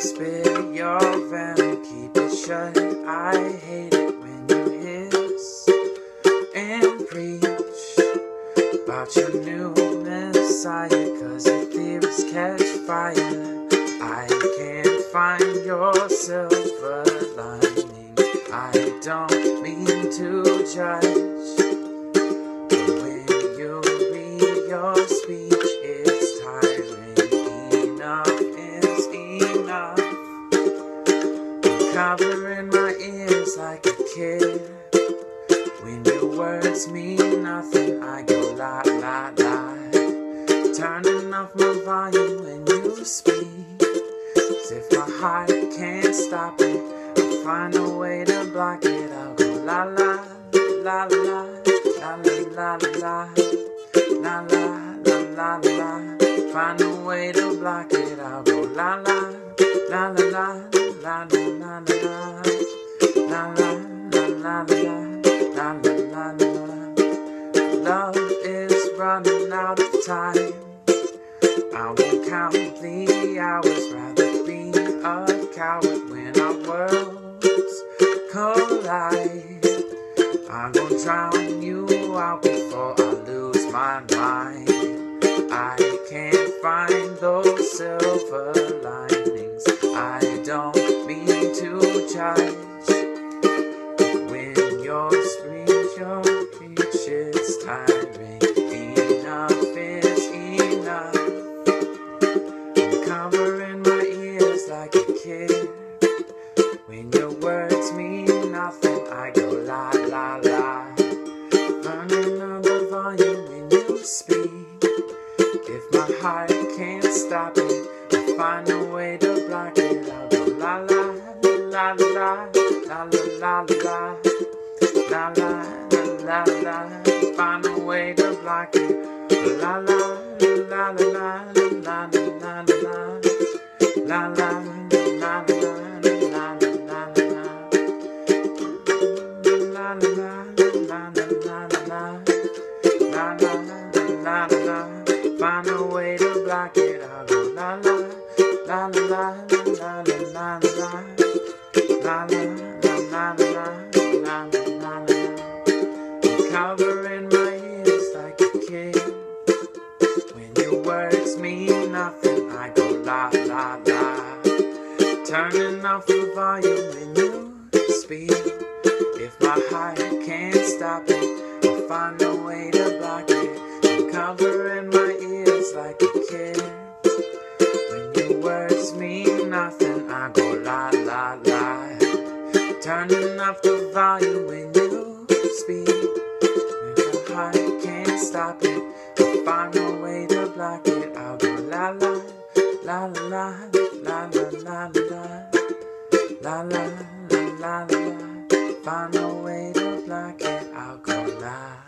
spit your venom, keep it shut. I hate it when you hiss and preach about your new messiah, 'cause your theories catch fire. I can't find your silver lining. I don't mean to judge, but when you read your speech, it's tiring. Enough is enough. I'm covering my ears like a kid. When your words mean nothing, I go la la la. Turning off my volume when you speak, as if my heart can't stop it. I'll find a way to block it. I'll go la la la la la la la la la la la la. Find a way to block it. I'll go la la la la la la la la la la la la la la. Love is running out of time. I won't count the hours, rather be a coward when our worlds collide. I'm gonna drown you out before I lose my mind. I can't find those silver linings. I don't mean to judge. When your speech, it's tiring. Enough is enough. I'm covering my ears like a kid. When your words mean nothing, I go la la la. Turning up the volume when you speak. If my heart can't stop it, I'll find a way to block it. I'll go la la la la la la la la la la la. Find a way to block it. La la la la la la la la la la la la. Find a way to block it. I'll go la la la la la la la la la la la la. I'm covering my ears like a kid. When your words mean nothing, I go la la la. Turning off the volume when you speak. If my heart can't stop it, I'll find a way to block it. I'm covering my ears like a kid. When your words mean nothing, I go la la la. Turning off the volume when you speak. If my heart can't stop it, I'll find a way to block it. I'll go la la la la la la la la la la la la. Find a way to block it. I'll go la